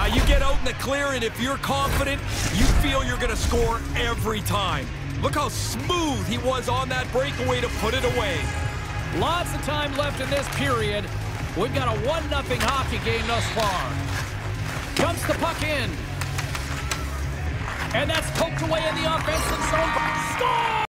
You get out in the clear, and if you're confident, you feel you're going to score every time. Look how smooth he was on that breakaway to put it away. Lots of time left in this period. We've got a 1-0 hockey game thus far. Jumps the puck in. And that's poked away in the offensive zone. Score!